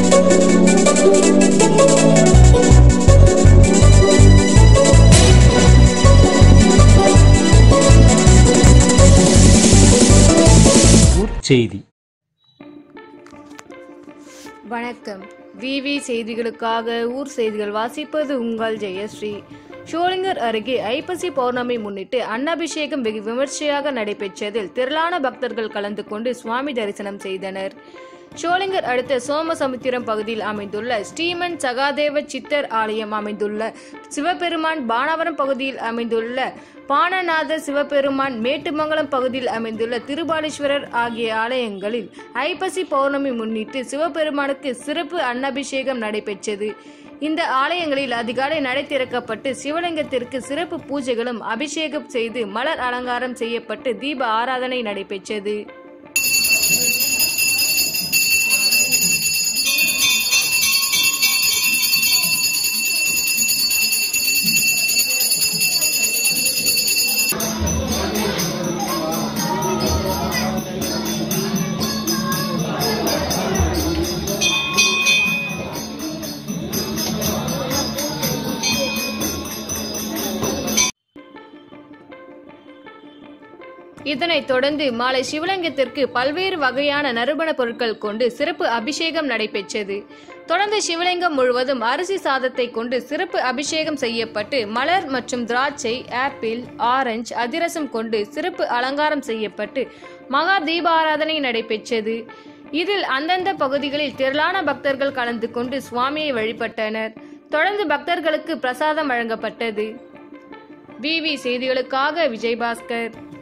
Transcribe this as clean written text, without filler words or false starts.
செய்தி. வணக்கம். விவி செய்திகளுக்காக ஊர் செய்திகள் வாசிப்பது உங்கள் ஜெயஸ்ரீ. ஷோலிங்கர் அருகே ஐப்பசி பௌர்ணமி முன்னிட்டு அன்னாபிஷேகம் வெகு விமர்சையாக நடைபெற்றதில் திரளான பக்தர்கள் கலந்து கொண்டு சுவாமி தரிசனம் செய்தனர். ஷோலிங்கர் அடுத்த சோமசமுத்திரம் பகுதியில் அமைந்துள்ள ஸ்ரீமன் சகாதேவ சித்தர் ஆலயம் அமைந்துள்ள சிவபெருமான், பானவரம் பகுதியில் அமைந்துள்ள பானநாத சிவபெருமான், மேட்டுமங்கலம் பகுதியில் அமைந்துள்ள திருபாலீஸ்வரர் ஆகிய ஆலயங்களில் ஐப்பசி பௌர்ணமி முன்னிட்டு சிவபெருமானுக்கு சிறப்பு அன்னாபிஷேகம் நடைபெற்றது. இந்த ஆலயங்களில் அதிகாலை நடை திறக்கப்பட்டு சிவலிங்கத்திற்கு சிறப்பு பூஜைகளும் அபிஷேகம் செய்து மலர் அலங்காரம் செய்யப்பட்டு தீப ஆராதனை நடைபெற்றது. இதனைத் தொடர்ந்து மாலை சிவலிங்கத்திற்கு பல்வேறு வகையான நறுமண பொருட்கள் கொண்டு சிறப்பு அபிஷேகம் நடைபெற்றது. தொடர்ந்து சிவலிங்கம் முழுவதும் அரிசி சாதத்தை கொண்டு சிறப்பு அபிஷேகம் செய்யப்பட்டு மலர் மற்றும் திராட்சை, ஆப்பிள், ஆரஞ்சு, அதிரசம் கொண்டு சிறப்பு அலங்காரம் செய்யப்பட்டு மகா தீபாராதனை நடைபெற்றது. இதில் அந்தந்த பகுதிகளில் திரளான பக்தர்கள் கலந்து கொண்டு சுவாமியை வழிபட்டனர். தொடர்ந்து பக்தர்களுக்கு பிரசாதம் வழங்கப்பட்டது. விவி செய்திகளுக்காக விஜயபாஸ்கர்.